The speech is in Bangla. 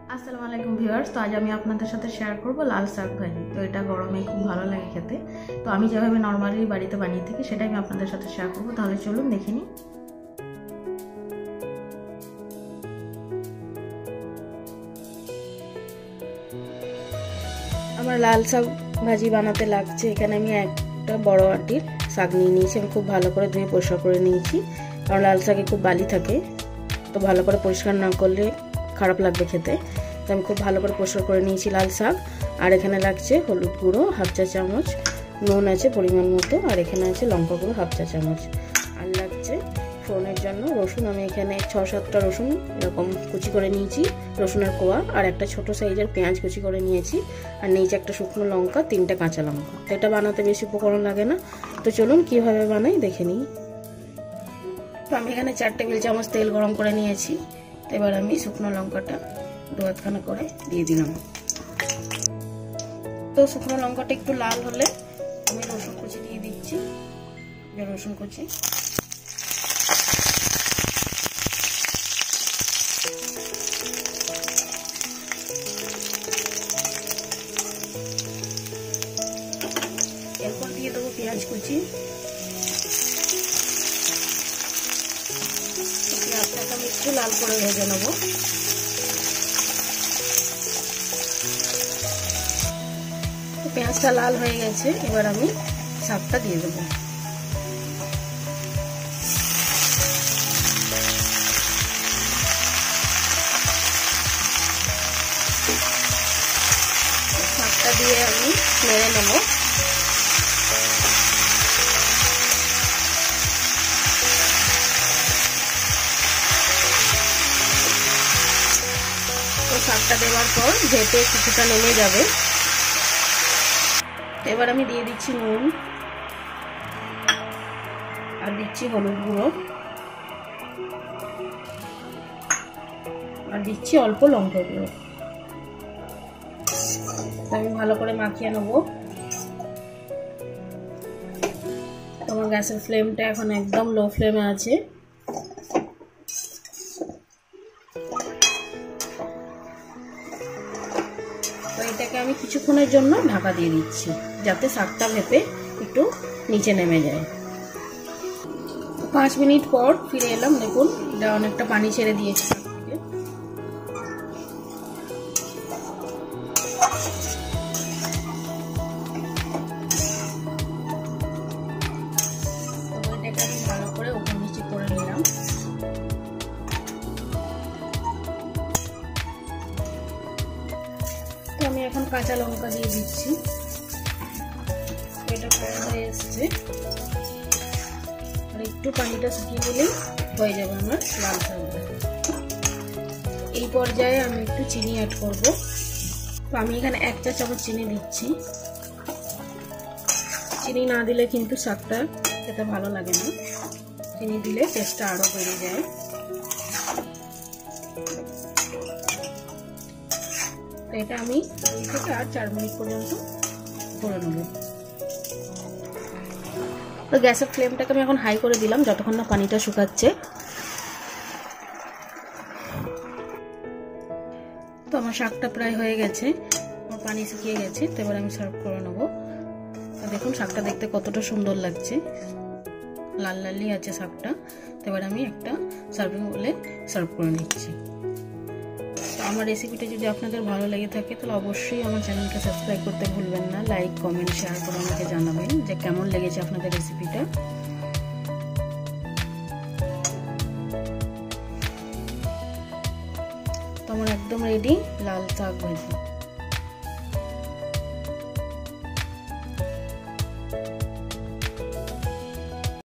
আসসালামু আলাইকুম ভিউয়ার্স। তো আজ আমি আপনাদের সাথে শেয়ার করব লাল শাক ভাজি। তো এটা গরমে খুব ভালো লাগে খেতে। তো আমি যেভাবে নর্মালি বাড়িতে বানিয়ে থাকি সেটাই আমি আপনাদের সাথে শেয়ার করব। তাহলে চলুন দেখে নিই। আমার লাল শাক ভাজি বানাতে লাগছে, এখানে আমি একটা বড় আটির শাক নিয়ে নিয়েছি। আমি খুব ভালো করে ধুয়ে পরিষ্কার করে নিয়েছি, কারণ লাল শাকে খুব বালি থাকে, তো ভালো করে পরিষ্কার না করলে খারাপ লাগবে খেতে। তো আমি খুব ভালো করে পরিষ্কার করে নিয়েছি লাল শাক। আর এখানে লাগছে হলুদ গুঁড়ো হাফ চা চামচ, নুন আছে পরিমাণ মতো, আর এখানে আছে লঙ্কা গুঁড়ো হাফ চা চামচ। আর লাগছে ফোড়নের জন্য রসুন। আমি এখানে 6-7টা রসুন এরকম কুচি করে নিয়েছি, রসুনের কোয়া। আর একটা ছোট সাইজের পেঁয়াজ কুচি করে নিয়েছি। আর নিয়েছি একটা শুকনো লঙ্কা, 3টে কাঁচা লঙ্কা। তো এটা বানাতে বেশি উপকরণ লাগে না। তো চলুন কীভাবে বানাই দেখে নিই। তো আমি এখানে 4 টেবিল চামচ তেল গরম করে নিয়েছি। এবার আমি শুকনো লঙ্কাটা 2-1 করে দিয়ে দিলাম। তো শুকনো লঙ্কাটা একটু লাল হলে আমি রসুন কুচি দিয়ে দিচ্ছি। রসুন কুচি এরপর দিয়ে দেবো পেঁয়াজ কুচি। পেঁয়াজটাকে আমি একটু লাল করে ভেজে নেবো। পেঁয়াজটা লাল হয়ে গেছে, এবার আমি শাকটা দিয়ে দেবো। শাকটা দিয়ে আমি নেড়ে নেবো। তো শাকটা দেওয়ার পর ভেটে কিছুটা নেমে যাবে। এবার আমি দিয়ে দিচ্ছি নুন, আর দিচ্ছি হলুদ গুঁড়ো, আর দিচ্ছি অল্প লঙ্কা গুঁড়ো। আমি ভালো করে মাখিয়ে নেবো। তোমার গ্যাসের ফ্লেমটা এখন একদম লো ফ্লেমে আছে। তো এটাকে আমি কিছুক্ষণের জন্য ঢাকা দিয়ে দিচ্ছি, যাতে শাকটা ভেপে একটু নিচে নেমে যায়। 5 মিনিট পর ফিরে এলাম। দেখুন এটা অনেকটা পানি ছেড়ে দিয়েছে শাক থেকে। এটাকে আমি ভালো করে উপর নিচে করে নিলাম। তো আমি এখন কাঁচা লঙ্কা দিয়ে দিচ্ছি। এটা প্রায় হয়ে এসছে, আর একটু পানিটা শুকিয়ে দিলেই হয়ে যাবে আমার লাল শাক ভাজি। এই পর্যায়ে আমি একটু চিনি অ্যাড করব। তো আমি এখানে 1 চা চামচ চিনি দিচ্ছি। চিনি না দিলে কিন্তু শাকটা খেতে ভালো লাগে না, চিনি দিলে টেস্টটা আরো বেড়ে যায়। তো এটা আমি 2 থেকে 4 মিনিট পর্যন্ত করে নেব। তো গ্যাসের ফ্লেমটাকে আমি এখন হাই করে দিলাম যতক্ষণ না পানিটা শুকাচ্ছে। তো আমার শাকটা প্রায় হয়ে গেছে, আমার পানি শুকিয়ে গেছে। তো এবার আমি সার্ভ করে নেবো। দেখুন শাকটা দেখতে কতটা সুন্দর লাগছে, লাল লালই আছে শাকটা। তো এবার আমি একটা সার্ভিং বলে সার্ভ করে নিচ্ছি। তো আমার রেসিপিটা যদি আপনাদের ভালো লেগে থাকে তাহলে অবশ্যই আমার চ্যানেলকে সাবস্ক্রাইব করতে ভুলবেন না। লাইক, কমেন্ট, শেয়ার করে আমাকে জানাবেন যে কেমন লেগেছে আপনাদের রেসিপিটা। তো আমার একদম রেডি লাল শাক ভাজি।